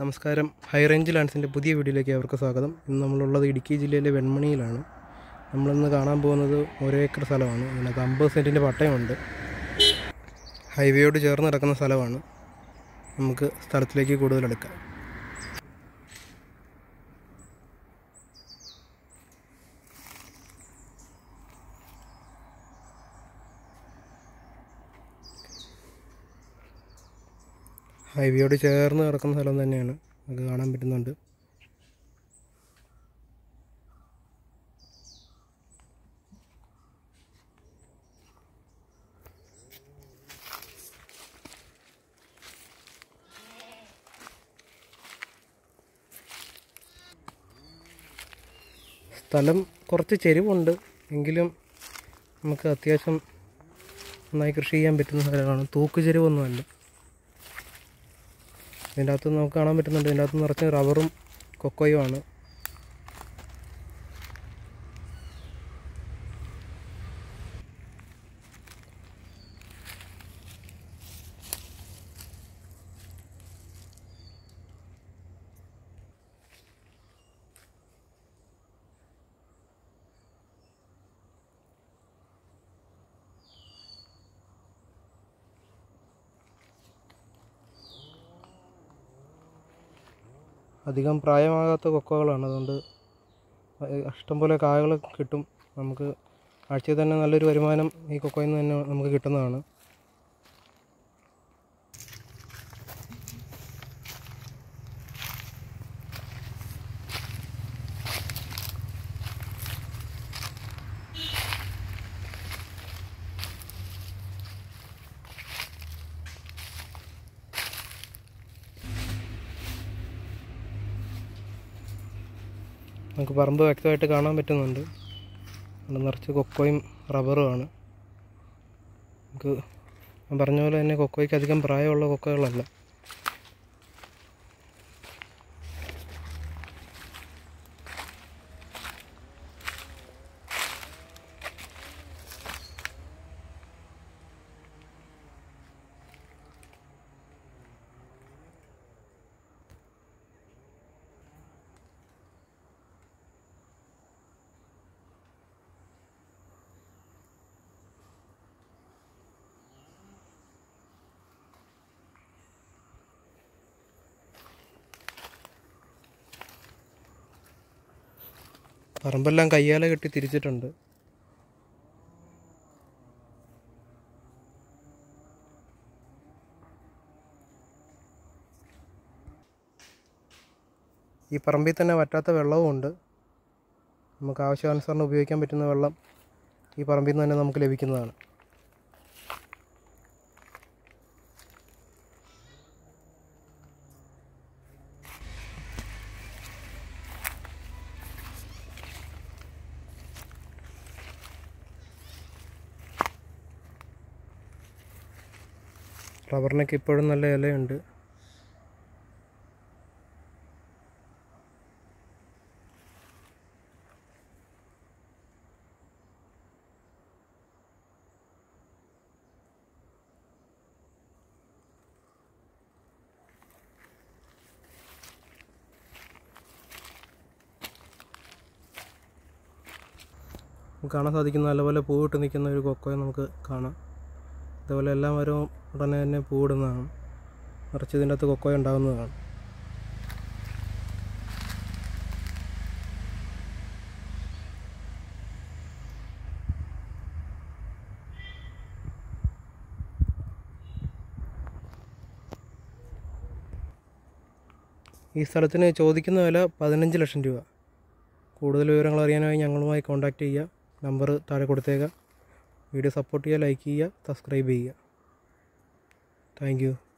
നമസ്കാരം. High range ലാൻഡ്സിൻ്റെ പുതിയ വീഡിയോയിലേക്ക് അവർക്ക് സ്വാഗതം. ഇന്ന് നമ്മളുള്ളത് ഇടുക്കി ജില്ലയിലെ വെൺമണിയിലാണ്. നമ്മളിന്ന് കാണാൻ പോകുന്നത് 1 ഏക്കർ സ്ഥലമാണ്. ഇതിനകത്ത് 50 സെൻറ്റിൻ്റെ പട്ടയമുണ്ട്. ഹൈവേയോട് ചേർന്ന് കിടക്കുന്ന സ്ഥലമാണ്. നമുക്ക് സ്ഥലത്തിലേക്ക് കൂടുതലെടുക്കാം. ഹൈവേയോട് ചേർന്ന് കിടക്കുന്ന സ്ഥലം തന്നെയാണ്. നമുക്ക് കാണാൻ പറ്റുന്നുണ്ട്. സ്ഥലം കുറച്ച് ചെരിവുണ്ട്, എങ്കിലും നമുക്ക് അത്യാവശ്യം നന്നായി കൃഷി ചെയ്യാൻ പറ്റുന്ന സ്ഥലമാണ്. തൂക്ക് ചെരിവൊന്നുമല്ല. ഇതിൻ്റെ അകത്ത് നമുക്ക് കാണാൻ പറ്റുന്നുണ്ട്. ഇതിൻ്റെ അകത്ത് നിറച്ച് റബ്ബറും കൊക്കോയുമാണ്. അധികം പ്രായമാകാത്ത കൊക്കോകളാണ്. അതുകൊണ്ട് ഇഷ്ടംപോലെ കായകൾ കിട്ടും. നമുക്ക് ആഴ്ചയിൽ തന്നെ നല്ലൊരു വരുമാനം ഈ കൊക്കോയിൽ നിന്ന് തന്നെ നമുക്ക് കിട്ടുന്നതാണ്. നമുക്ക് പറമ്പ് വ്യക്തമായിട്ട് കാണാൻ പറ്റുന്നുണ്ട്. നിറച്ച് കൊക്കോയും റബ്ബറുമാണ്. നമുക്ക് ഞാൻ പറഞ്ഞ പോലെ തന്നെ കൊക്കോയ്ക്ക് അധികം പ്രായമുള്ള കൊക്കോകളല്ല. പറമ്പെല്ലാം കയ്യാലെ കെട്ടി തിരിച്ചിട്ടുണ്ട്. ഈ പറമ്പിൽ തന്നെ വറ്റാത്ത വെള്ളവും ഉണ്ട്. നമുക്ക് ആവശ്യാനുസരണം ഉപയോഗിക്കാൻ പറ്റുന്ന വെള്ളം ഈ പറമ്പിൽ നിന്ന് തന്നെ നമുക്ക് ലഭിക്കുന്നതാണ്. റബ്ബറിനൊക്കെ ഇപ്പോഴും നല്ല ഇലയുണ്ട്. കാണാൻ സാധിക്കുന്ന നല്ലപോലെ പൂവിട്ട് നിൽക്കുന്ന ഒരു കൊക്കോയെ നമുക്ക് കാണാം. അതുപോലെ എല്ലാ മരവും ഉടനെ തന്നെ പൂവിടുന്നതാണ്. നിറച്ച് ഇതിൻ്റെ അകത്ത് കൊക്കോ ഉണ്ടാകുന്നതാണ്. ഈ സ്ഥലത്തിന് ചോദിക്കുന്ന വില 15 ലക്ഷം രൂപ. കൂടുതൽ വിവരങ്ങൾ അറിയാനായി ഞങ്ങളുമായി കോൺടാക്റ്റ് ചെയ്യുക. നമ്പർ താഴെ കൊടുത്തേക്കാം. വീഡിയോ സപ്പോർട്ട് ചെയ്യുക, ലൈക്ക് ചെയ്യുക, സബ്സ്ക്രൈബ് ചെയ്യുക. Thank U.